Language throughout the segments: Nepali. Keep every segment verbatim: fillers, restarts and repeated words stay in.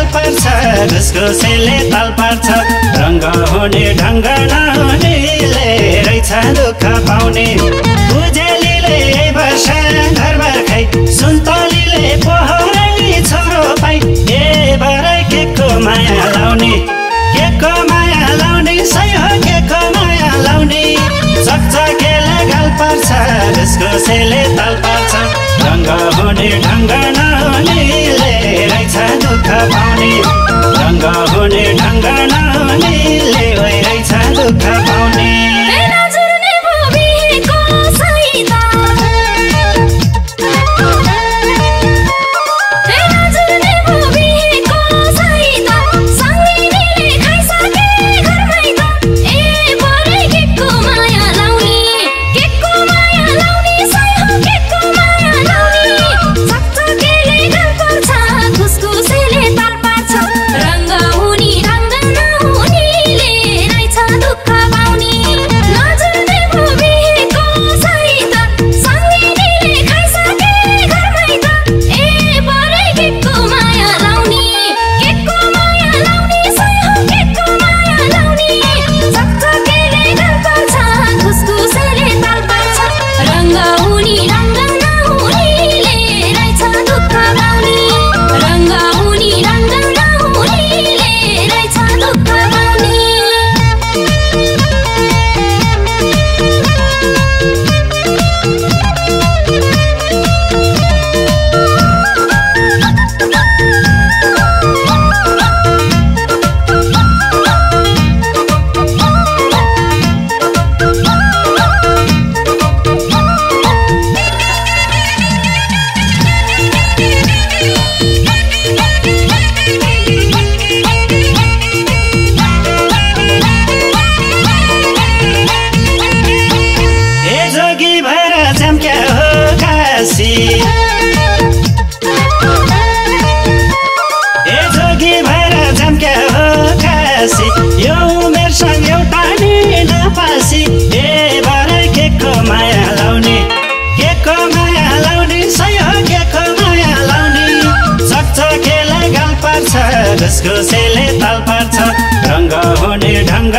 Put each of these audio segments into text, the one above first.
गाल पर्छ घुसघुसेले ताल पार्छ रङ्ग हुने ढङ्ग नहुनेले रहेछ दुःख पाउने उजेलीले वर्ष घरबार खाइ सुन्तलीले पोहरै छोरो पाइ ए बरै के को माया लाउने के को माया लाउने सही हो के को माया लाउने चकचकेले गाल पर्छ घुसघुसेले ताल पार्छ रङ्ग हुने ढङ्ग नहुनेले रहेछ दुःख पाउने रङ्ग हुने ढङ्ग नहुनेले रहेछ दुःख पाउने ए जोगी भएर झम्क्या हो काशी यो उमेरसँग एउटा नि नपासी ए बरै के को माया लाउने के को माया लाउने सही हो के को माया लाउने चकचकेले गाल पर्छ घुसघुसेले ताल पार्छ रङ्ग हुने ढङ्ग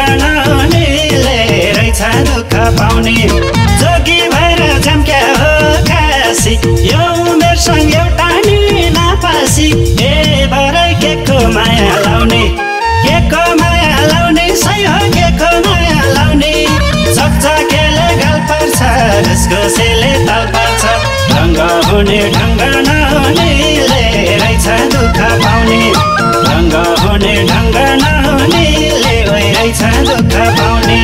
नहुनेले रहेछ दुःख पाउने जोगी भएर झम्क्या हो काशी यो उमेरसँग एउटा नि नपासी ए बरै के को माया लाउने के को माया लाउने सही हो के को माया लाउने चकचकेले गाल पर्छ घुसघुसेले ताल पार्छ रङ्ग हुने ढङ्ग नहुनेले रहेछ दुःख पाउने रङ्ग हुने ढङ्ग नहुनेले रहेछ दुःख पाउने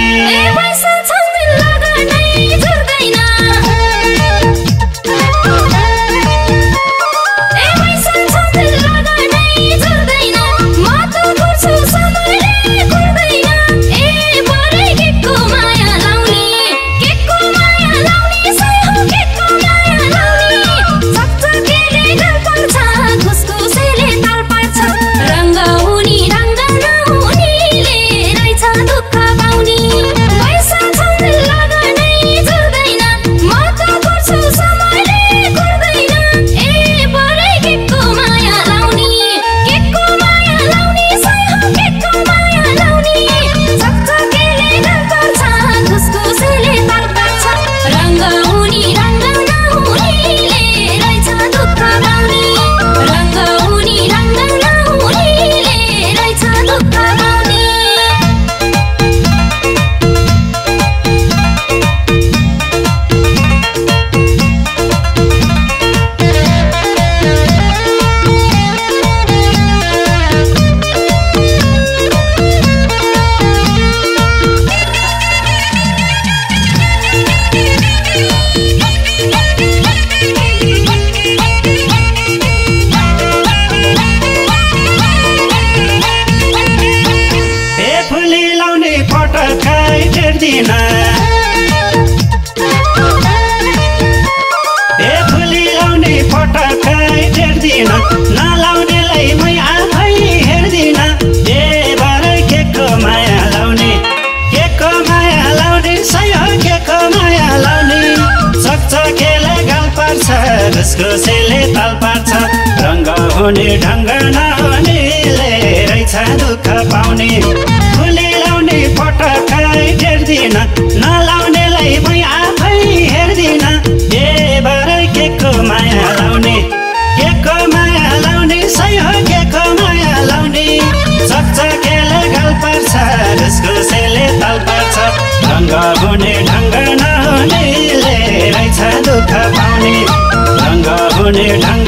नलाउनेलाई मै आफै हेर्दिन ए बरै के को माया लाउने के को माया लाउने सही हो के को माया लाउने चकचकेले गाल पर्छ घुसघुसेले ताल पार्छ रङ्ग हुने ढङ्ग नहुनेले आउने ढाङ